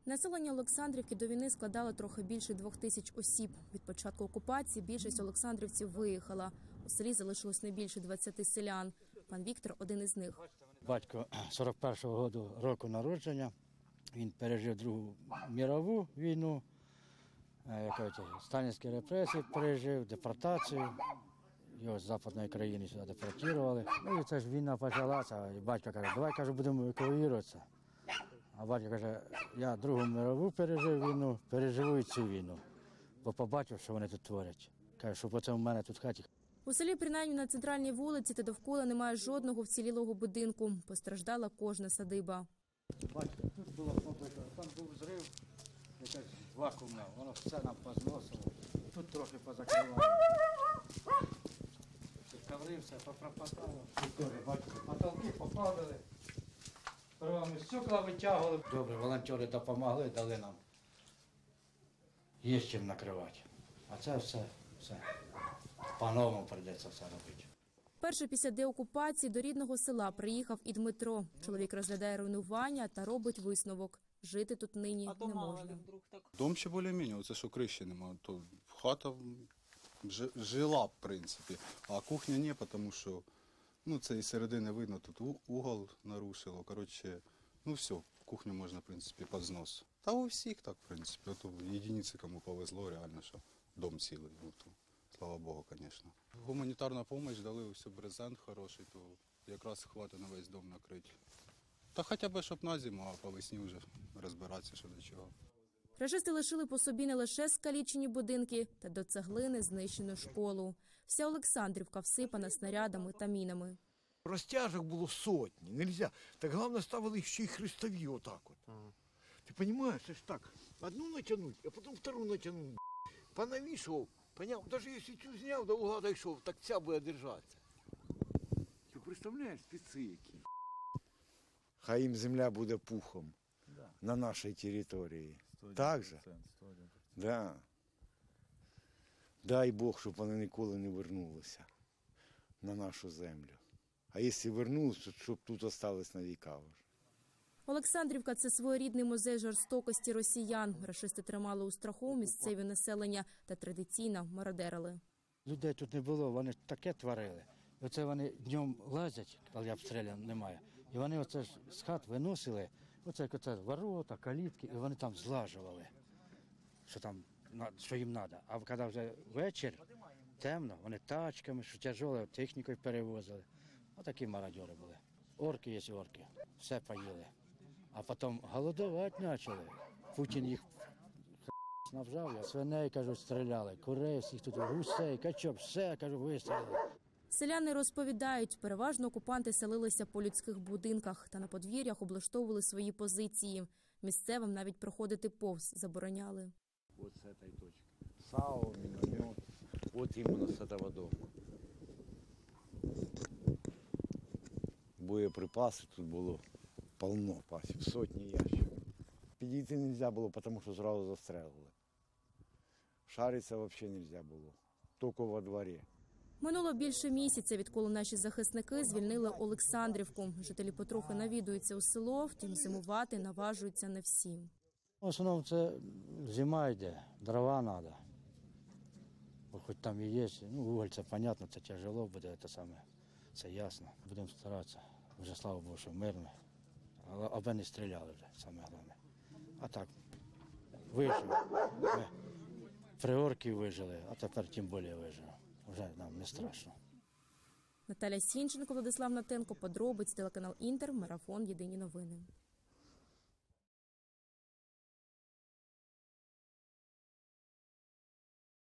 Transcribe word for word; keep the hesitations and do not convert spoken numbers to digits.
Населення Олександрівки до війни складало трохи більше двох тисяч осіб. Від початку окупації більшість олександрівців виїхала. У селі залишилось не більше двадцяти селян. Пан Віктор – один із них. Батько сорок першого року народження. Він пережив Другу світову війну, сталінські репресії пережив, депортацію. Його з Западної країни сюди депортували. Ну і це ж війна почалася. І батько каже, давай, каже, будемо евакуюватися. А батько каже, я Другу світову пережив війну, переживу і цю війну. Бо побачив, що вони тут творять. Каже, що потім у мене тут в хаті. У селі, принаймні на центральній вулиці та довкола, немає жодного вцілілого будинку. Постраждала кожна садиба. Бачите, тут було побито, там був зрив, якась вакуумна, воно все нам позносило. Тут трохи позакривало. Коври все попропадало. Бачите, потолки попадали. Первами стекла витягували. Добре, волонтери допомогли, дали нам. Є чим накривати. А це все, все. По-новому прийдеться все робити. Перше після деокупації до рідного села приїхав і Дмитро. Чоловік розглядає руйнування та робить висновок. Жити тут нині не можна. Дом ще більш-менш, оце що криші немає. То хата жила, в принципі, а кухня ні, тому що ну, це і середини видно, тут угол нарушило. Коротше, ну все, кухню можна, в принципі, під знос. Та у всіх так, в принципі. То єдиниці, кому повезло, реально, що дом цілий. Ну, то, слава Богу, звісно. Гуманітарну допомогу дали, все, брезент хороший, то якраз хватить на весь дом накрити. Та хоча б, щоб на зиму, а по весні вже розбиратися, що до чого. Рашисти лишили по собі не лише скалічені будинки, та до цеглини знищену школу. Вся Олександрівка всипана снарядами та мінами. Розтяжок було сотні, нельзя. Так головне ставили ще й хрестові отак от. Ага. Ти розумієш, це ж так, одну натягнуть, а потім втору натягнуть. Понавішував, поняв, навіть якщо цю зняв, до угла дійшов, так ця буде держатися. Ти представляєш, спеці які. Хай їм земля буде пухом, да, на нашій території. Так же? Да. Дай Бог, щоб вони ніколи не вернулися на нашу землю. А якщо вернулися, щоб тут залишилось на віка. Олександрівка – це своєрідний музей жорстокості росіян. Рашисти тримали у страху місцеві населення та традиційно мародерили. Людей тут не було, вони таке творили. Оце вони днем лазять, коли обстрілів немає. І вони оце ж з хат виносили, оце як оце ворота, калітки, і вони там злажували, що, там, що їм треба. А коли вже вечір, темно, вони тачками, що тяжелою технікою перевозили. Отакі мародери були. Орки є орки, все поїли. А потім голодувати почали. Путін їх навжав, я свиней, кажу, стріляли, курей, всіх тут, гусей, качок, все, кажу, вистрілили. Селяни розповідають, переважно окупанти селилися по людських будинках та на подвір'ях облаштовували свої позиції. Місцевим навіть проходити повз забороняли. Ось з цієї точки. САУ, міномет, от іменно з цього дому. Боєприпаси тут було повно пасів, сотні ящиків. Підійти не можна було, тому що зразу застрелили. Шаритися взагалі не можна було, тільки во дворі. Минуло більше місяця, відколи наші захисники звільнили Олександрівку. Жителі потрохи навідуються у село, втім зимувати наважуються не всі. В основному це зима йде, дрова треба. Бо хоч там і є, ну уголь це зрозуміло, це тяжело буде, це саме, це ясно. Будемо старатися, вже слава Богу, що мирно, але аби не стріляли вже, саме головне. А так, вижили. Ми при орків вижили, а тепер тим більше вижили. Вже нам не страшно. Наталя Сінченко, Владислав Натенко, подробиць, телеканал Інтер, марафон «Єдині новини».